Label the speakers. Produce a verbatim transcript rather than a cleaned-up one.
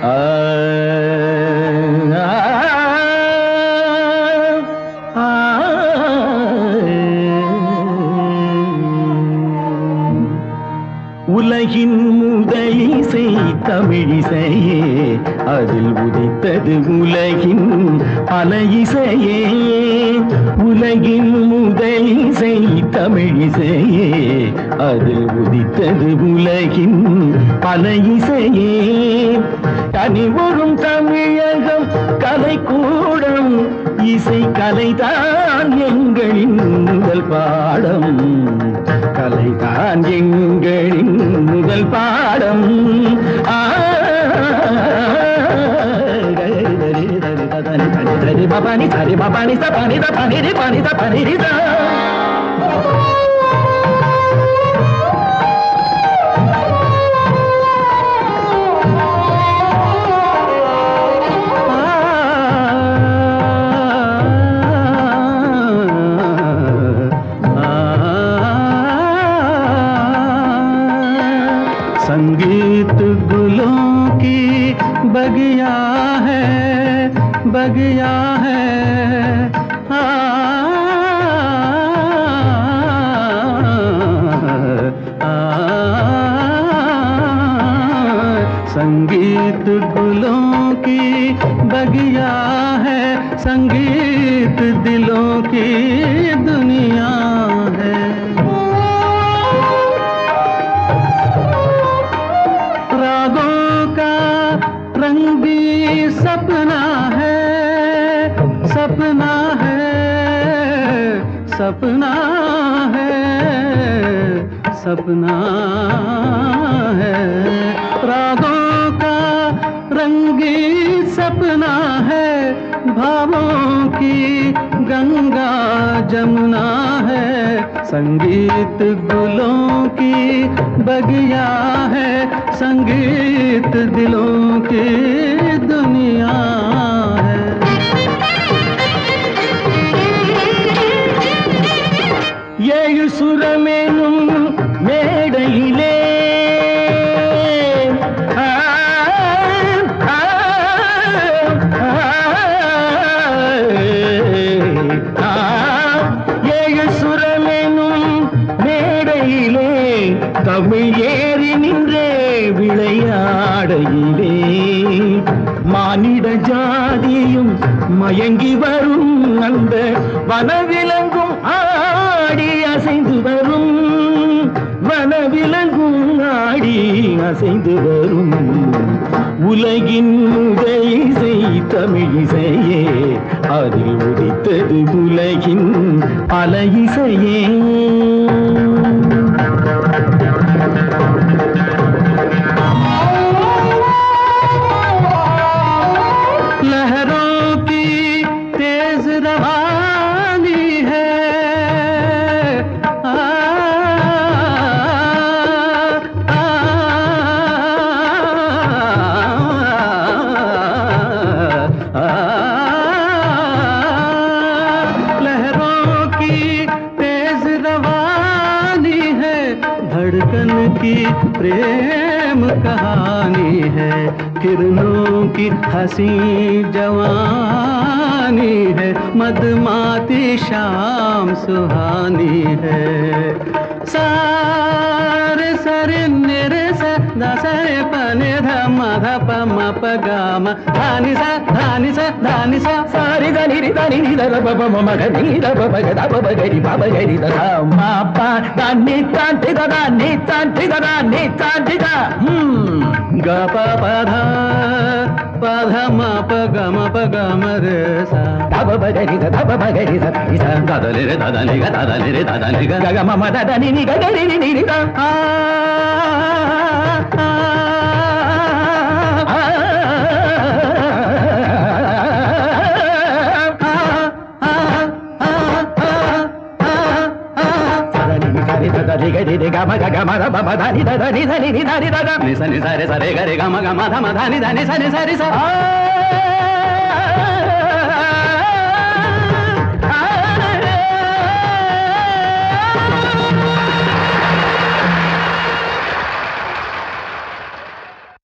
Speaker 1: உலகின் முதலிசை தமிழிசையே, அதில் உதித்தது உலகின் பல இசையே. உலகின் முதலிசை தமிழிசையே, அதில் உதித்தது உலகின் பல இசையே. கனிவரும் தமிழகம் கலைக்கூடம், இசை கலைதான் எங்களின் முதல் பாடம். கலைதான் எங்களின் முதல் பாடம். பபானி சரி பபானி சபானி தபானி ரி பானி தபானி ரி சா. संगीत गुलों की बगिया है, बगिया है। आ, आ, संगीत गुलों की बगिया है, संगीत दिलों की दुनिया है। रंग भी सपना है, सपना है, सपना है, सपना है। रागों का रंगी सपना है, भावों की गंगा जमुना है। संगीत गुलों की बगिया है, संगीत दिलों की दुनिया है। ஏழு சுரமேனும் மேடையிலே ஏழு சுரமேனும் மேடையிலே தமிழ் ஏறி நின்றே விளையாடையிலே மானிட ஜாதியும் மயங்கி வரும் அந்த வனவிலங்கும் ஆடி அசைந்து வரும், வனவிலங்கும் ஆடி அசைந்து வரும். உலகின் முதலிசை தமிழிசையே, அதில் உதித்தது உலகின் பல இசையே. लहरों की तेज रवानी है, आ, आ, आ, लहरों की तेज रवानी है, धड़कन की प्रेम कहानी है। किरणों की हंसी जवानी है, मदमाती शाम सुहानी है। सारे सरे निरे सा दसरे पने धम धप म प ग म धानी सा धानी सा धानी सा सारी धनी रि धनी रि ध प प म म ग नि ध प प ग ध प प ग रि प प ग रि ध ध म प द नि त ति द द नि त ति द द नि त ति द ग प प ध प ध म प ग म प ग म रे सा ध प प ग रि ध ध प प ग रि ध इ सा द द नि रे द द नि ग द द नि रे द द नि ग ग म म द द नि नि ग ग रि नि रि द आ gama gama da ba da ni da da ni da ni ni da ni da da ni sa ni sa re sa re ga re gama gama da ma da ni da ni sa ni sa re sa